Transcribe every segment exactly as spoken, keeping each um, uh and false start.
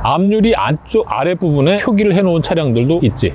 앞유리 안쪽 아랫부분에 표기를 해놓은 차량들도 있지.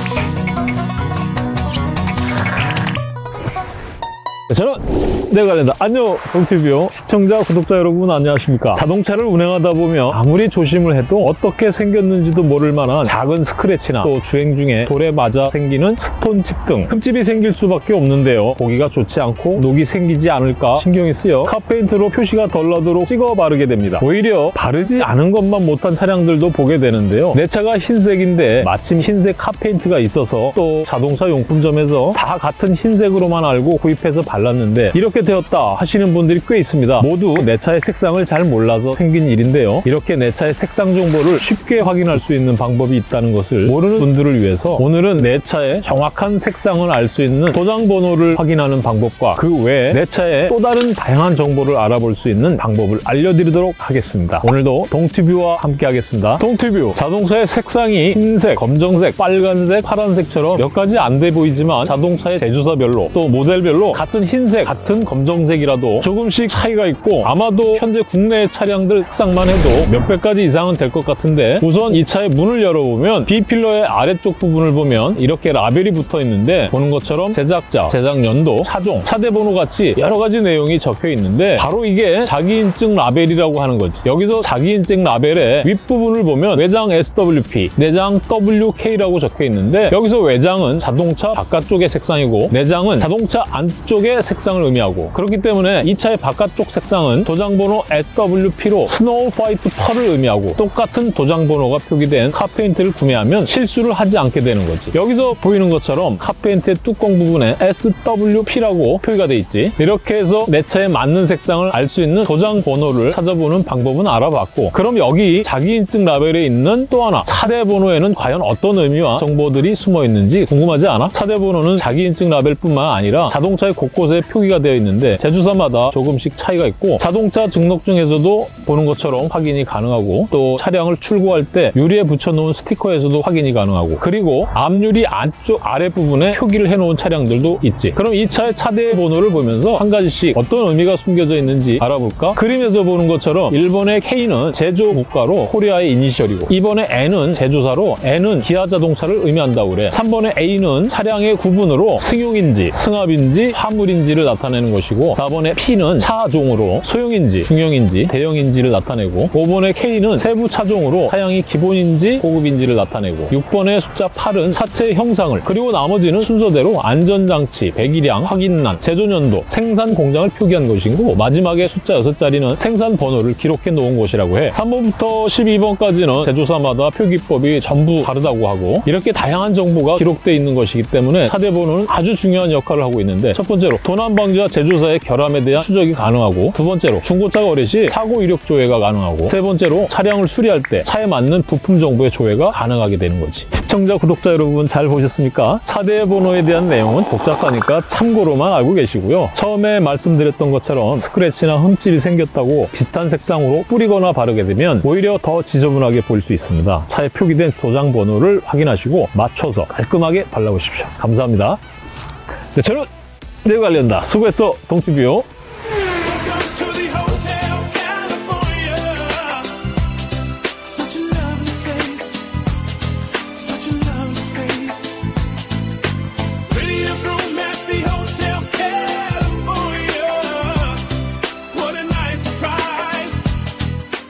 저는 내가 된다. 안녕 동티뷰 시청자 구독자 여러분 안녕하십니까. 자동차를 운행하다 보면 아무리 조심을 해도 어떻게 생겼는지도 모를 만한 작은 스크래치나 또 주행 중에 돌에 맞아 생기는 스톤칩 등 흠집이 생길 수밖에 없는데요. 보기가 좋지 않고 녹이 생기지 않을까 신경이 쓰여 카페인트로 표시가 덜 나도록 찍어 바르게 됩니다. 오히려 바르지 않은 것만 못한 차량들도 보게 되는데요. 내 차가 흰색인데 마침 흰색 카페인트가 있어서 또 자동차 용품점에서 다 같은 흰색으로만 알고 구입해서 발랐는데 이렇게 되었다 하시는 분들이 꽤 있습니다. 모두 내 차의 색상을 잘 몰라서 생긴 일인데요. 이렇게 내 차의 색상 정보를 쉽게 확인할 수 있는 방법이 있다는 것을 모르는 분들을 위해서 오늘은 내 차의 정확한 색상을 알 수 있는 도장 번호를 확인하는 방법과 그 외에 내 차의 또 다른 다양한 정보를 알아볼 수 있는 방법을 알려드리도록 하겠습니다. 오늘도 동티뷰와 함께 하겠습니다. 동티뷰, 자동차의 색상이 흰색, 검정색, 빨간색, 파란색처럼 몇 가지 안 돼 보이지만 자동차의 제조사별로 또 모델별로 같은 흰색, 같은 검정색이라도 조금씩 차이가 있고 아마도 현재 국내 차량들 색상만 해도 몇백 가지 이상은 될 것 같은데 우선 이 차의 문을 열어보면 B필러의 아래쪽 부분을 보면 이렇게 라벨이 붙어 있는데 보는 것처럼 제작자, 제작 연도, 차종, 차대 번호 같이 여러 가지 내용이 적혀 있는데 바로 이게 자기인증 라벨이라고 하는 거지. 여기서 자기인증 라벨의 윗부분을 보면 외장 에스 더블유 피, 내장 더블유 케이라고 적혀 있는데 여기서 외장은 자동차 바깥쪽의 색상이고 내장은 자동차 안쪽의 색상을 의미하고 그렇기 때문에 이 차의 바깥쪽 색상은 도장번호 에스 더블유 피로 스노우 화이트 펄을 의미하고 똑같은 도장번호가 표기된 카페인트를 구매하면 실수를 하지 않게 되는 거지. 여기서 보이는 것처럼 카페인트의 뚜껑 부분에 에스 더블유 피라고 표기가 돼 있지. 이렇게 해서 내 차에 맞는 색상을 알 수 있는 도장번호를 찾아보는 방법은 알아봤고 그럼 여기 자기인증 라벨에 있는 또 하나 차대 번호에는 과연 어떤 의미와 정보들이 숨어 있는지 궁금하지 않아? 차대 번호는 자기인증 라벨뿐만 아니라 자동차의 곳곳에 표기가 되어 있는데 제조사마다 조금씩 차이가 있고 자동차 등록증에서도 보는 것처럼 확인이 가능하고 또 차량을 출고할 때 유리에 붙여놓은 스티커에서도 확인이 가능하고 그리고 앞유리 안쪽 아랫부분에 표기를 해놓은 차량들도 있지. 그럼 이 차의 차대 번호를 보면서 한 가지씩 어떤 의미가 숨겨져 있는지 알아볼까? 그림에서 보는 것처럼 일 번의 K는 제조 국가로 코리아의 이니셜이고 이 번의 N은 제조사로 N은 기아 자동차를 의미한다고 그래. 삼 번의 A는 차량의 구분으로 승용인지 승합인지 화물인지를 나타내는 것이고 사 번의 P는 차종으로 소형인지 중형인지 대형인지를 나타내고 오 번의 K는 세부 차종으로 차량이 기본인지 고급인지를 나타내고 육 번의 숫자 팔은 차체의 형상을 그리고 나머지는 순서대로 안전장치, 배기량, 확인란, 제조년도, 생산 공장을 표기한 것이고 마지막에 숫자 여섯 자리는 생산 번호를 기록해 놓은 것이라고 해. 삼 번부터 십이 번까지는 제조사마다 표기법이 전부 다르다고 하고 이렇게 다양한 정보가 기록되어 있는 것이기 때문에 차대 번호는 아주 중요한 역할을 하고 있는데 첫 번째로 도난 방지와 제조사의 결함에 대한 추적이 가능하고 두 번째로 중고차가 어릴 시 사고 이력 조회가 가능하고 세 번째로 차량을 수리할 때 차에 맞는 부품 정보의 조회가 가능하게 되는 거지. 시청자, 구독자 여러분 잘 보셨습니까? 차대 번호에 대한 내용은 복잡하니까 참고로만 알고 계시고요. 처음에 말씀드렸던 것처럼 스크래치나 흠집이 생겼다고 비슷한 색상으로 뿌리거나 바르게 되면 오히려 더 지저분하게 보일 수 있습니다. 차에 표기된 도장 번호를 확인하시고 맞춰서 깔끔하게 발라보십시오. 감사합니다. 네, 저는 내가 관련다. 수고했어, 동티뷰.